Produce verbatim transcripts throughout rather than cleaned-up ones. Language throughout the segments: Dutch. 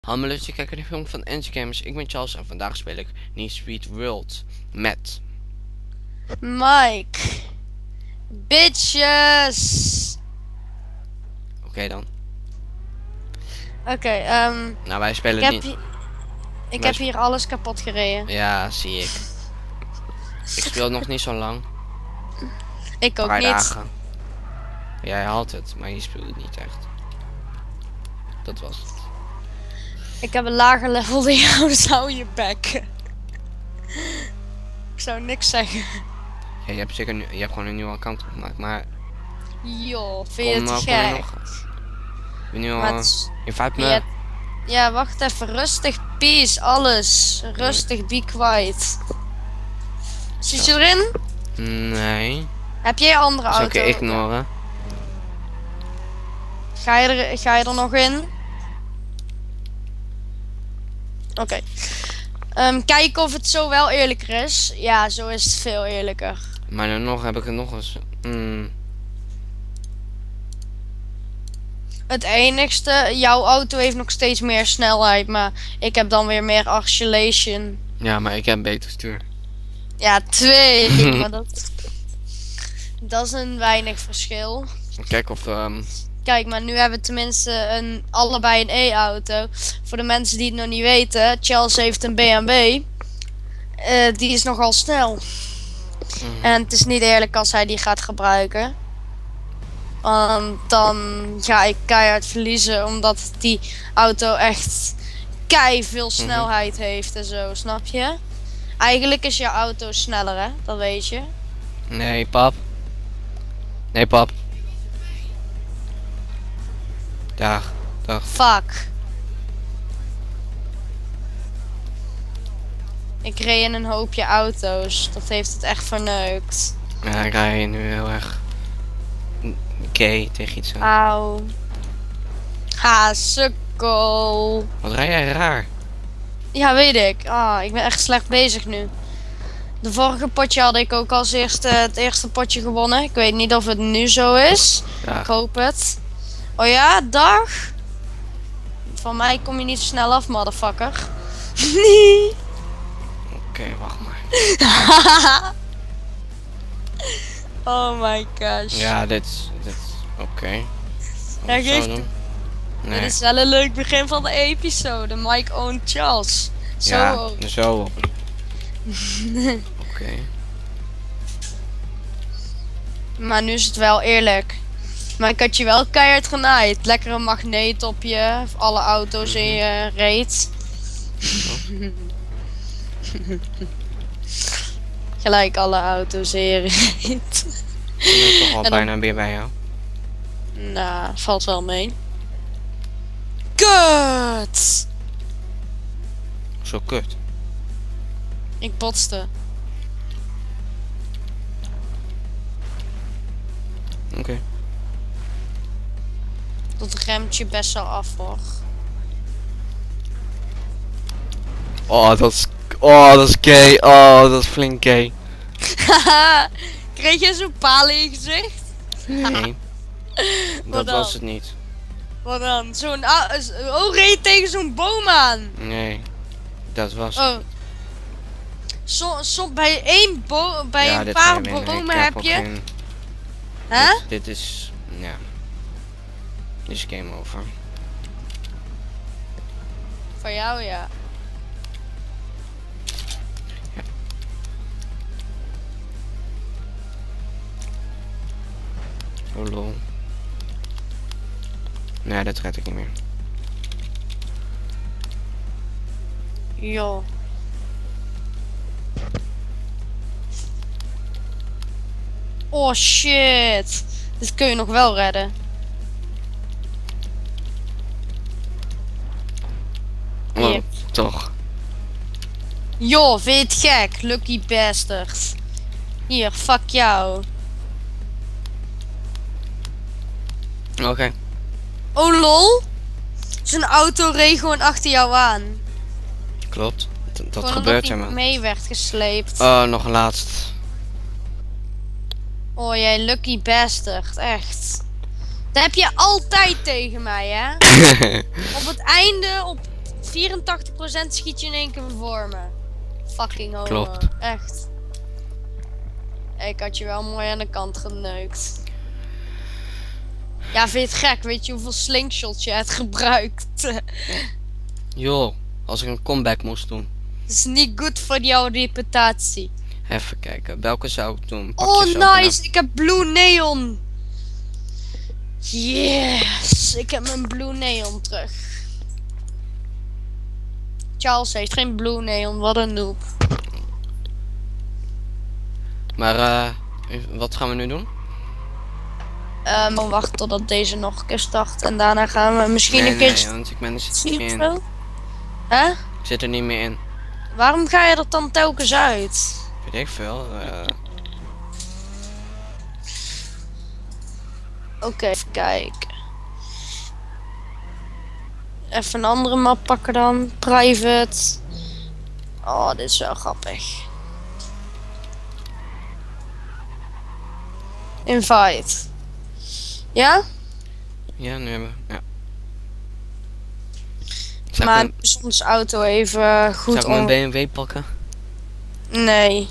Hallo leuk te kijken naar de film van N G Gamers. Ik ben Charles en vandaag speel ik Need Speed World met Mike. Bitches. Oké okay, dan. Oké, okay, um, nou wij spelen ik niet. Heb, ik wij heb hier alles kapot gereden. Ja, zie ik. Ik speel nog niet zo lang. Ik ook paar niet. dagen. Jij haalt het, maar je speelt het niet echt. Dat was het. Ik heb een lager level dan jou, zou je bek. Ik zou niks zeggen. Ja, je hebt zeker nu, je hebt gewoon een nieuw account gemaakt, maar. Joh, vind je het te gek? Nog... Ik ben nu al het... in vijf minuten. Ja, wacht even. Rustig, peace, alles. Rustig, be quiet. Zit je erin? Nee. Heb jij andere auto? Zou ik ignoren? Ga je er, ga je er nog in? Oké. Okay. Um, kijken of het zo wel eerlijker is. Ja, zo is het veel eerlijker. Maar dan nog heb ik het nog eens. Mm. Het enigste, jouw auto heeft nog steeds meer snelheid, maar ik heb dan weer meer acceleration. Ja, maar ik heb beter stuur. Ja, twee. Maar dat, dat is een weinig verschil. Kijk of. Um... Kijk, maar nu hebben we tenminste een, allebei een e-auto. Voor de mensen die het nog niet weten, Charles heeft een B M W. Uh, die is nogal snel. Mm-hmm. En het is niet eerlijk als hij die gaat gebruiken. Want dan ga ik keihard verliezen, omdat die auto echt kei veel snelheid mm-hmm. heeft en zo, snap je? Eigenlijk is jouw auto sneller, hè? Dat weet je. Nee, pap. Nee, pap. Dag, dag. Fuck. Ik reed in een hoopje auto's. Dat heeft het echt verneukt. Ja, ik rij nu heel erg gay tegen iets aan. Auw. Ha, sukkel. Wat rij jij raar? Ja, weet ik. Ah, ik ben echt slecht bezig nu. De vorige potje had ik ook als eerste het eerste potje gewonnen. Ik weet niet of het nu zo is. Dag. Ik hoop het. Oh ja, dag. Van mij kom je niet zo snel af, motherfucker. Oké, okay, wacht maar. Oh my gosh. Ja, dit is... Dit... Oké. Okay. Ja, geeft... Nee. Dit is wel een leuk begin van de episode. Mike own Charles. Zo ja, op. zo op. Oké. Okay. Maar nu is het wel eerlijk. Maar ik had je wel keihard genaaid. Lekkere magneet op je. Alle auto's in je reet. Oh. Gelijk alle auto's in je reet. Ik ben toch al en bijna dan... weer bij jou. Nou, valt wel mee. Kut! Zo kut. Ik botste. Oké. Okay. Dat remt je best wel af, hoor. Oh, dat is... Oh, dat is gay. Oh, dat is flink gay. Kreeg je zo'n palen in je gezicht? Nee. Dat dan? was het niet. Wat dan? Zo'n... Oh, reed tegen zo'n boom aan. Nee. Dat was oh. het. Zo, zo, bij één bo bij ja, een paar bomen heb je... Geen... Hè? Dit, dit is... Ja. Dit is game over. Voor jou, ja. Ja. Oh lol. Nee, dat red ik niet meer. Jo. Oh shit. Dit kun je nog wel redden. Oh, yep. Toch. Joh, vind je het gek? Lucky bastard. Hier, fuck jou. Oké. Okay. Oh lol. Zijn auto reed gewoon achter jou aan. Klopt. Dat, dat gewoon gebeurt er man. mee werd gesleept. Oh, nog een laatst. Oh, jij lucky bastard, echt. Dat heb je altijd tegen mij, hè? Op het einde, op met vierentachtig procent schiet je in één keer voor me. Fucking homo. Klopt. Echt. Ik had je wel mooi aan de kant geneukt. Ja, vind je het gek? Weet je hoeveel slingshots je hebt gebruikt? Joh, als ik een comeback moest doen. Dat is niet goed voor jouw reputatie. Even kijken, welke zou ik doen? Pak Oh je zo nice, ik heb Blue Neon. Yes, ik heb mijn Blue Neon terug. Charles heeft geen Blue Neon, wat een noob. Maar eh, wat gaan we nu doen? Um, we wachten totdat deze nog een keer start en daarna gaan we misschien Nee, een keer... nee, want ik ben er zit er Zie niet je meer in. zo? Hè? Ik zit er niet meer in. Waarom ga je er dan telkens uit? Weet ik veel. eh, Oké, okay, even kijken. Even een andere map pakken dan. Private. Oh, dit is wel grappig. Invite. Ja? ja, nu hebben we. Ja. Zal Maar ik soms auto even goed mijn, zal ik mijn om... B M W pakken? Nee.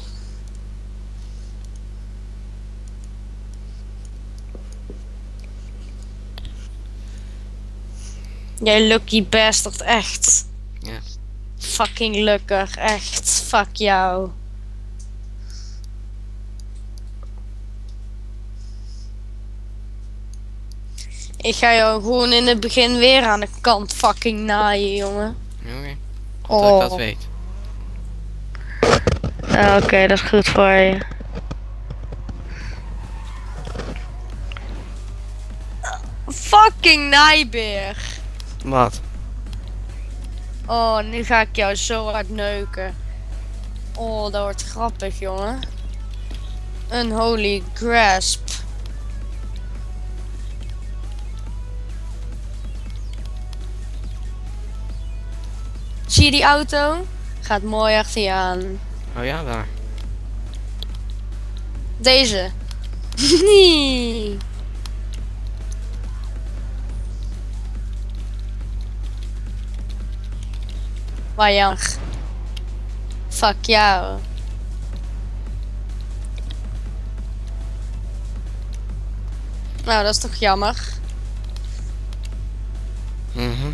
Jij lucky bastard, echt. Ja. Fucking lukker, echt. Fuck jou. Ik ga jou gewoon in het begin weer aan de kant fucking naaien, jongen. Oké. Okay. Goed dat ik dat Oh. weet. Ja, oké, okay, dat is goed voor je. Fucking naaibeer. Wat? Oh, nu ga ik jou zo hard neuken. Oh, dat wordt grappig, jongen. Unholy grasp. Zie je die auto? Gaat mooi achter je aan. Oh ja, waar? Deze. Nee. Wajang. Fuck jou. Nou, dat is toch jammer. Mhm.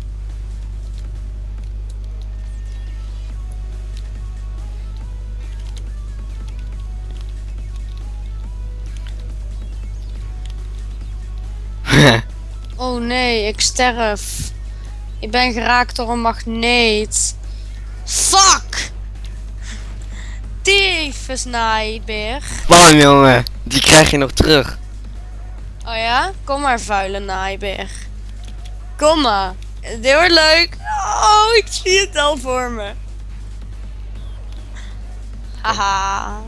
Oh nee, ik sterf. Ik ben geraakt door een magneet. Fuck! Tyfus naaibeer. Bam, jongen. Die krijg je nog terug. Oh ja? Kom maar, vuile naaibeer. Kom maar. Dit wordt leuk. Oh, ik zie het al voor me. Haha.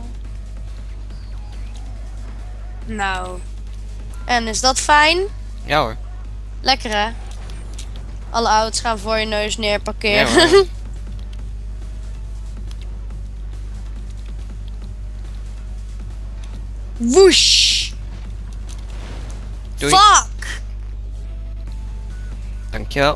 Nou. En is dat fijn? Ja hoor. Lekker hè? Alle auto's gaan voor je neus neer parkeren. Ja, hoor. Woesh! Doei. Fuck! Dankjewel.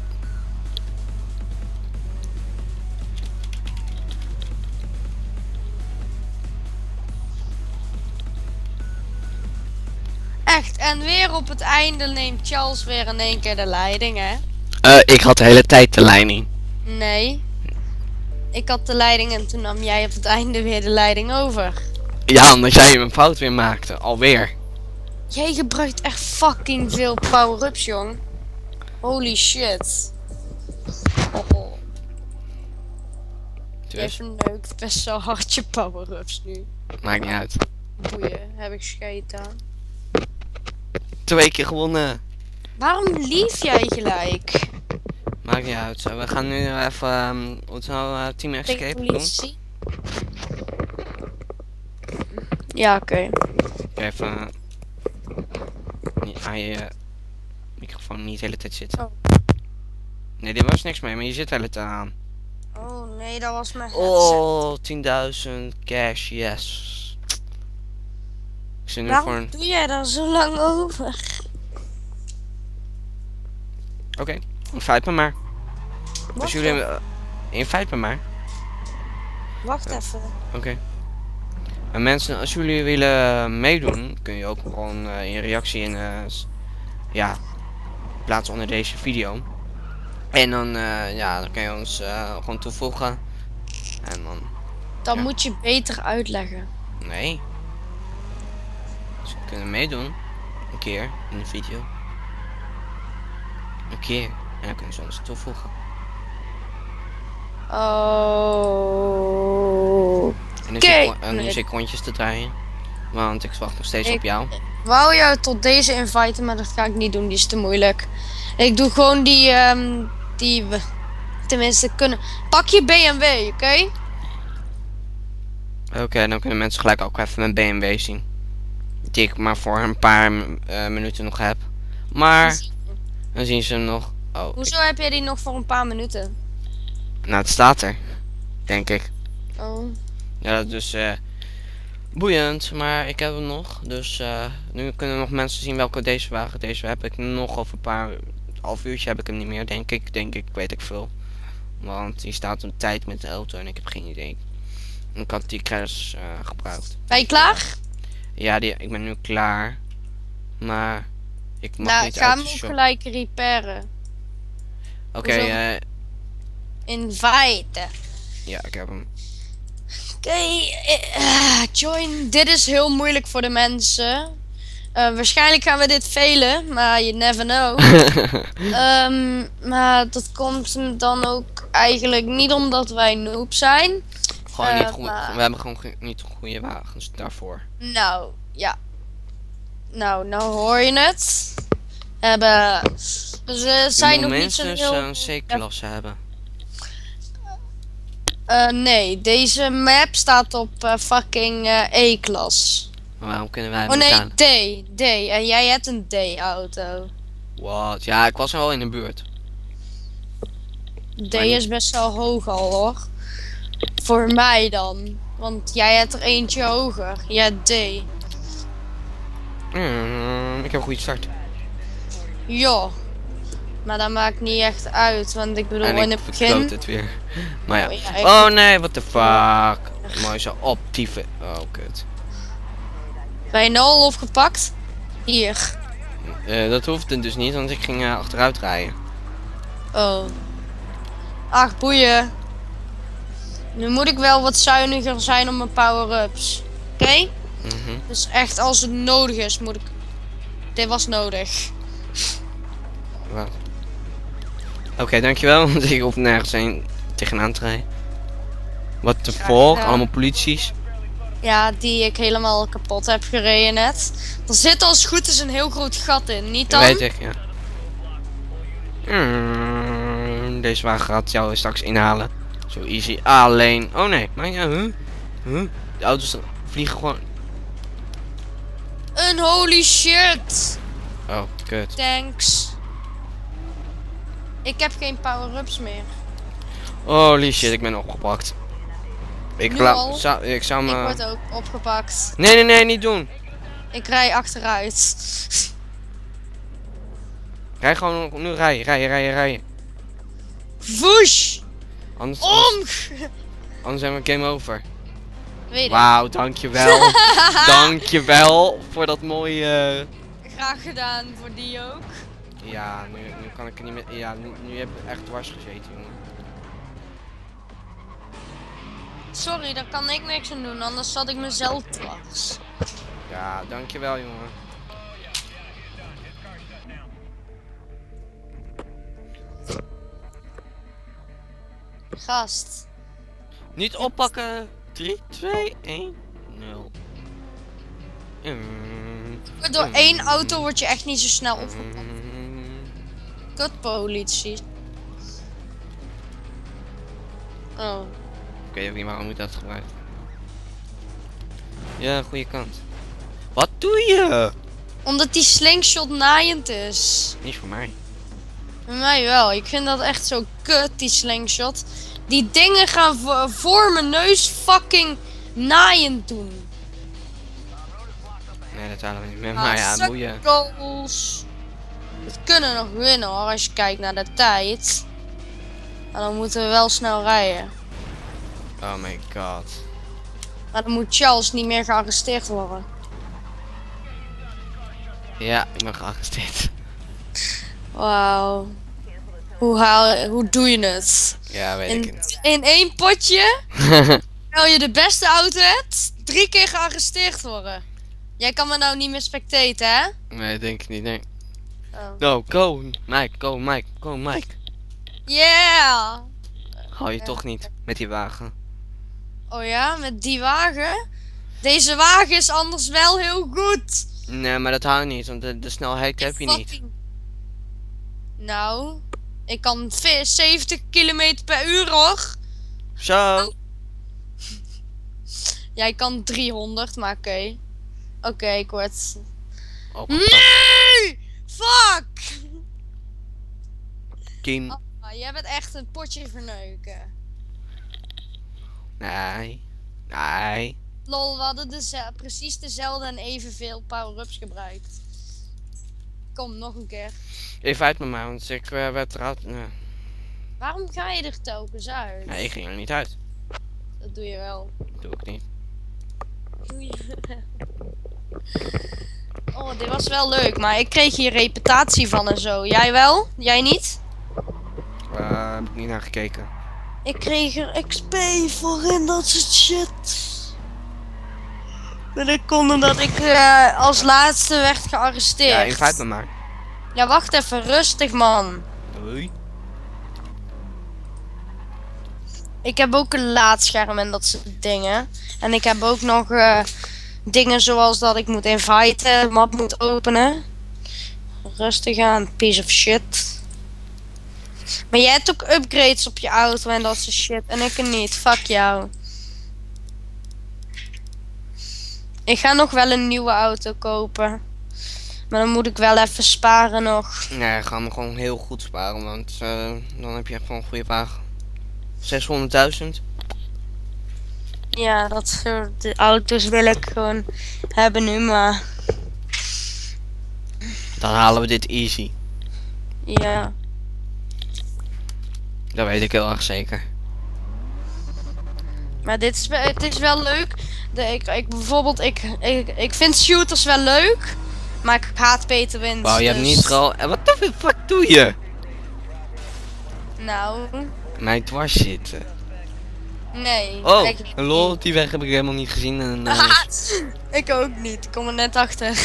Echt, en weer op het einde neemt Charles weer in één keer de leiding, hè? Eh, ik had de hele tijd de leiding. Nee. Ik had de leiding en toen nam jij op het einde weer de leiding over. Ja, omdat jij een fout weer maakte. Alweer. Jij gebruikt echt fucking veel power-ups, jong. Holy shit. Oh, oh. Jij Dus, verneukt best zo hard je power-ups nu. maakt niet uit. Boeien, heb ik scheet aan. Twee keer gewonnen. Waarom lief jij gelijk? Maakt niet uit. Zo, we gaan nu even um, wat zou uh, Team Tegen Escape doen. politie? Ja, oké. Even uh, niet aan je uh, microfoon niet de hele tijd zitten. Oh. Nee, dit was niks mee, maar je zit de hele tijd aan. Oh nee, dat was mijn headset. Oh, tienduizend cash, yes. Ik zit nu Waarom voor een... doe jij daar zo lang over? Oké, okay, feit me maar. Als jullie uh, in feite bij mij. Wacht Ja. even. Oké. Okay. En mensen, als jullie willen meedoen, kun je ook gewoon uh, in reactie in, uh, ja, plaatsen onder deze video. En dan, uh, ja, dan kun je ons uh, gewoon toevoegen. En dan. Dan ja. moet je beter uitleggen. Nee. Ze kunnen meedoen. Een keer in de video. Een keer. En dan kunnen ze ons toevoegen. Oh. En nu Oké. zit ik rondjes te draaien. Want ik wacht nog steeds Ik- op jou. Wou jou tot deze inviten, maar dat ga ik niet doen. Die is te moeilijk. Ik doe gewoon die, ehm, die we tenminste kunnen. Pak je B M W, oké? Okay? Oké, okay, dan kunnen mensen gelijk ook even mijn B M W zien. Die ik maar voor een paar uh, minuten nog heb. Maar dan zien ze hem nog. Oh, Hoezo heb jij die nog voor een paar minuten? nou, het staat er. Denk ik. Oh. Ja, dus uh, boeiend. Maar ik heb hem nog. Dus uh, nu kunnen nog mensen zien welke deze wagen. Deze heb ik nog over een paar. Half uurtje heb ik hem niet meer, denk ik. Denk ik, weet ik veel. Want die staat een tijd met de auto en ik heb geen idee. Ik had die crash uh, gebruikt. Ben je klaar? Ja, die, ik ben nu klaar. Maar ik mag Nou, niet ik ga uit hem de ook shop. gelijk repairen. Oké, Hoezo? uh, Invite. ja, ik heb hem. Oké, eh, join. Dit is heel moeilijk voor de mensen. Uh, waarschijnlijk gaan we dit velen, maar you never know. um, maar dat komt dan ook eigenlijk niet omdat wij noob zijn. Gewoon Uh, niet goed. maar- We hebben gewoon ge- niet goede wagens daarvoor. Nou, ja. Nou, nou hoor je het. We hebben... Ze zijn nog niet zo mensen heel... zo'n C-klasse hebben. Uh, nee, deze map staat op uh, fucking uh, E-klas. Maar waarom kunnen wij hem Oh nee, betalen? D. D. En jij hebt een D-auto. Wat? Ja, ik was er wel in de buurt. D Maar niet- is best wel hoog al hoor. Voor mij dan. Want jij hebt er eentje hoger. Je hebt D. Mm, ik heb een goede start. Ja. Maar dat maakt niet echt uit. Want ik bedoel En in ik het verkloot begin... het weer. Maar ja. Oh, ja, ik- Oh nee, what the fuck. Mooi zo optieven. Oh, kut. Ben je nou al opgepakt? Hier. Uh, dat hoefde dus niet, want ik ging uh, achteruit rijden. Oh. Ach, boeien. Nu moet ik wel wat zuiniger zijn op mijn power-ups. Oké? Mhm. Dus echt als het nodig is, moet ik... Dit was nodig. Wat? Oké, dankjewel. Want ik hoef nergens heen tegenaan te rijden. What the Graag fuck? gedaan. Allemaal polities. Ja, die ik helemaal kapot heb gereden net. Er zit als het goed is een heel groot gat in, niet dan? Weet ik, ja. Mm, deze wagen gaat jou straks inhalen. Zo easy. Alleen. Oh nee. Maar ja, huh? Huh? De auto's vliegen gewoon. Een holy shit. Oh, kut. Thanks. Ik heb geen power-ups meer. Holy shit, ik ben opgepakt. Ik, Nu la- al? zou, ik zou Ik me. word ook opgepakt. Nee, nee, nee, niet doen. Ik rij achteruit. Rij gewoon nu rijden, rijden, rijden, rijden. Woesh! Anders, anders, Om! anders zijn we game over. Weet ik. Wauw, dankjewel. Dankjewel voor dat mooie. Graag gedaan voor die ook. Ja, nu, nu kan ik er niet meer. Ja, nu, nu heb ik echt dwars gezeten, jongen. Sorry, daar kan ik niks aan doen, anders zat ik mezelf dwars. Ja, dankjewel, jongen. Gast. Niet oppakken. drie, twee, één, nul. Mm, Maar door één auto word je echt niet zo snel opgepakt. mm. Kut politie. Oh. Ik weet ook niet waarom ik dat gebruik. Ja, goede kant. Wat doe je? Omdat die slingshot naaiend is. Niet voor mij. Bij mij wel. Ik vind dat echt zo kut, die slingshot. Die dingen gaan vo- voor mijn neus fucking naaiend doen. Nee, dat halen we niet meer. Ah, Maar ja, boeien. sukkels. We kunnen nog winnen hoor, als je kijkt naar de tijd. Maar dan moeten we wel snel rijden. Oh my god. Maar dan moet Charles niet meer gearresteerd worden. Ja, ik ben gearresteerd. Wauw. Hoe haal hoe doe je het? Ja, weet In, ik niet. in één potje, terwijl je de beste auto hebt, drie keer gearresteerd worden. Jij kan me nou niet meer spectaten, hè? Nee, denk ik niet, nee. Oh. No, go, Mike, go, Mike, go, Mike. Yeah! Hou je Ja. toch niet met die wagen. Oh ja, met die wagen? Deze wagen is anders wel heel goed. Nee, maar dat hou je niet, want de, de snelheid heb je niet. Fucking- Nou, ik kan ve- zeventig kilometer per uur hoor. Zo. Jij kan driehonderd, maar oké. Oké, ik word... Oh, Nee! Fuck! Kim. Ah, jij bent echt een potje verneuken. Nee. Nee. Lol, we hadden deze- precies dezelfde en evenveel power-ups gebruikt. Kom, nog een keer. Even uit met mij, want ik uh, werd eruit. Nee. Waarom ga je er telkens uit? nee, ik ging er niet uit. Dat doe je wel. Dat doe ik niet. Doe je wel. Oh, dit was wel leuk, maar ik kreeg hier reputatie van en zo. Jij wel? Jij niet? Uh, heb ik niet naar gekeken. Ik kreeg er X P voor en dat soort shit. Maar dat kon omdat ik eh, als laatste werd gearresteerd. Ja, even uit met mij. Ja, wacht even, rustig man. Doei. Ik heb ook een laadscherm en dat soort dingen. En ik heb ook nog eh, dingen zoals dat ik moet inviten, map moet openen. Rustig aan, piece of shit. Maar jij hebt ook upgrades op je auto en dat soort shit. En ik niet, fuck jou. Ik ga nog wel een nieuwe auto kopen. Maar dan moet ik wel even sparen nog. Nee, ga me gewoon heel goed sparen, want uh, dan heb je gewoon een goede wagen. zeshonderdduizend. Ja, dat soort de auto's wil ik gewoon hebben nu, maar Dan halen we dit easy. ja. Dat weet ik heel erg zeker. Maar dit is, wel- het is wel leuk. De, ik, ik, bijvoorbeeld, ik, ik, ik vind shooters wel leuk, maar ik haat Peter Wins. Wauw, je hebt dus- niet al. En wat de fuck doe je? Nou, Mij dwars zitten. nee. Oh, eigenlijk lol, niet. die weg heb ik helemaal niet gezien. En, uh, Ik ook niet, ik kom er net achter.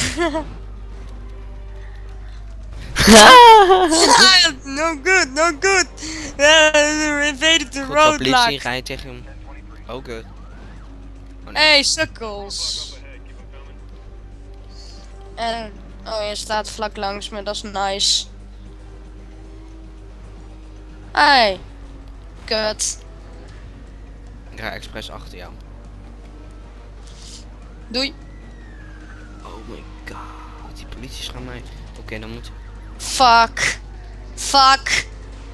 No good, no good. We invaded the Goed, de politie roadblock. ga je tegen hem. Oh, good. Hey, sukkels. En, oh, je staat vlak langs me, dat is nice. Hey. Kut. Ik ga expres achter jou. Doei. Oh my god, die politie gaan mij. Oké, dan moet. Fuck. Fuck.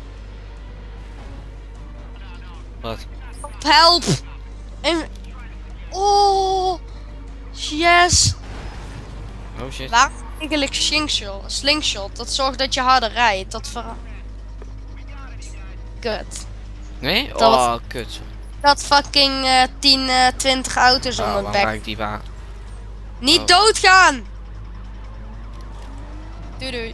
Wat? Help. En... Oh. Yes. Oh shit. Waarom eigenlijk slingshot? Slingshot, dat zorgt dat je harder rijdt. Dat ver... Kut. Nee? Dat Oh, was- kut. Dat fucking eh tien, eh, twintig auto's Oh, om het waarom bek. raak ik die wagen? Niet Oh. doodgaan! Doei doei.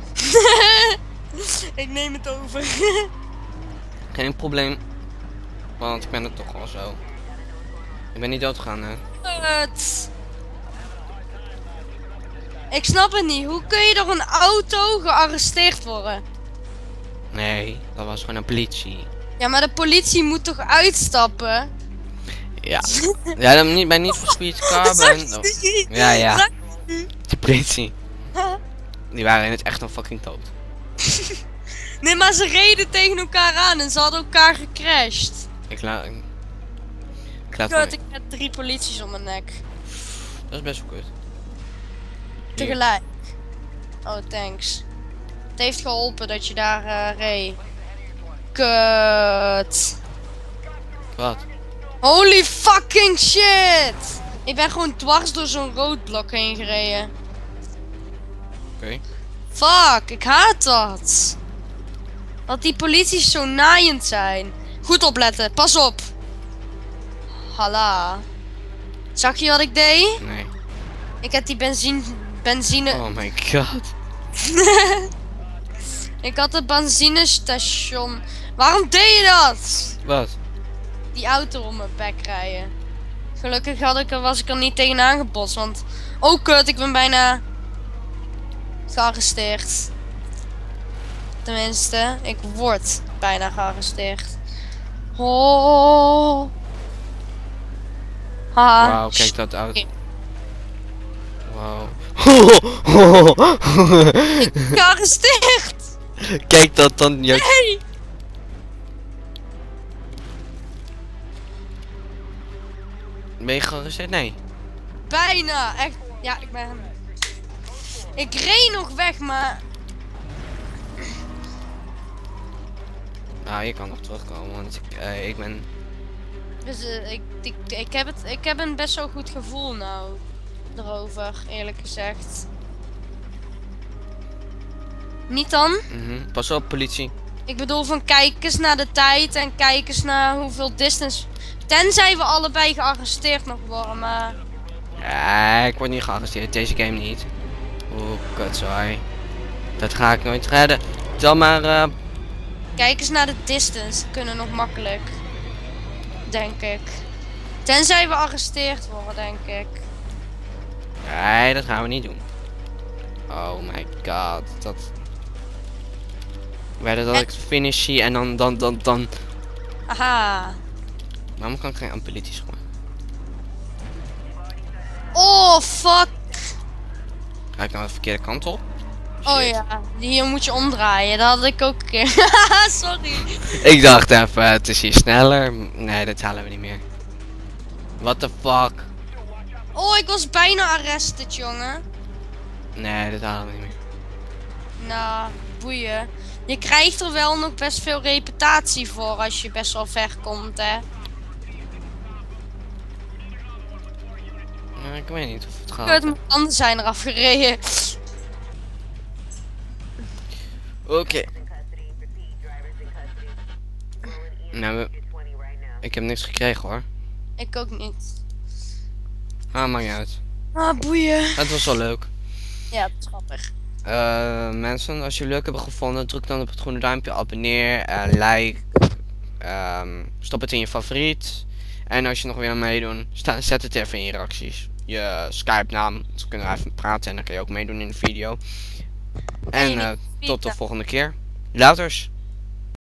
Ik neem het over. Geen probleem. Want ik ben er toch al zo. Ik ben niet doodgegaan, hè? Kut. Ik snap het niet. Hoe kun je door een auto gearresteerd worden? Nee, dat was gewoon een politie. Ja, maar de politie moet toch uitstappen? Ja. Ja, dan niet, bij niet voor Speed Carbon. Zag je Oh. die? Ja, ja. Zag je die? Die politie. Die waren in het echt een fucking dood. Nee, maar ze reden tegen elkaar aan en ze hadden elkaar gecrashed. Ik laat. Ik laat Kut, me. ik heb drie polities om mijn nek. Dat is best wel kut. Hier. Tegelijk. Oh, thanks. Het heeft geholpen dat je daar eh reed. Kut. Wat? Holy fucking shit! Ik ben gewoon dwars door zo'n roodblok heen gereden. Oké. Fuck, ik haat dat. Dat die polities zo naaiend zijn. Goed opletten, pas op. Halla. Zag je wat ik deed? Nee. Ik heb die benzine... benzine... Oh my god. Ik had het benzinestation. Waarom deed je dat? Wat? Die auto om mijn bek rijden. Gelukkig had ik er, was ik er niet tegenaan gebotst, want... Oh kut, ik ben bijna... gearresteerd. Tenminste, ik word bijna gearresteerd. Oh. Haha. Wauw, kijk dat auto. Wauw. Gearresteerd! Kijk dat dan. Ja. Hey! Ben je gearresteerd? Nee. Bijna, echt. Ja, ik ben... Ik reed nog weg, maar... Nou, je kan nog terugkomen, want ik, uh, ik ben... Dus, uh, ik, ik, ik, heb het, ik heb een best wel goed gevoel nou. Erover, eerlijk gezegd. Niet dan? Mm-hmm. Pas op, politie. Ik bedoel van kijk eens naar de tijd en kijk eens naar hoeveel distance... Tenzij we allebei gearresteerd nog worden, maar... Ja, ik word niet gearresteerd. Deze game niet. Oeh, kutzooi. Dat ga ik nooit redden. Tel maar... Uh... Kijk eens naar de distance. Kunnen nog makkelijk. Denk ik. Tenzij we gearresteerd worden, denk ik. Nee, dat gaan we niet doen. Oh my god. Dat... Werden dat En... ik finish zie en dan, dan, dan, dan... Aha. Waarom kan ik geen ampulities gewoon? Oh, fuck. Ga ik nou de verkeerde kant op? Oh Shit. ja, hier moet je omdraaien. Dat had ik ook een keer. Sorry. Ik dacht even, het is hier sneller. Nee, dat halen we niet meer. What the fuck? Oh, ik was bijna arrested, jongen. Nee, dat halen we niet meer. Nou, boeien. Je krijgt er wel nog best veel reputatie voor als je best wel ver komt, hè. Nou, ik weet niet of het gaat. Kut, mijn handen zijn eraf gereden. Oké. Okay. Nou, we... ik heb niks gekregen hoor. Ik ook niet. Ah, maakt niet uit. Ah, boeien. Het was wel leuk. Ja, dat is grappig. Uh, mensen, als jullie het leuk hebben gevonden, druk dan op het groene duimpje, abonneer, en like, um, stop het in je favoriet. En als je nog wil meedoen, sta, zet het even in je reacties. Je Skype naam, dan kunnen we even praten en dan kun je ook meedoen in de video. En uh, tot de volgende keer. Laters.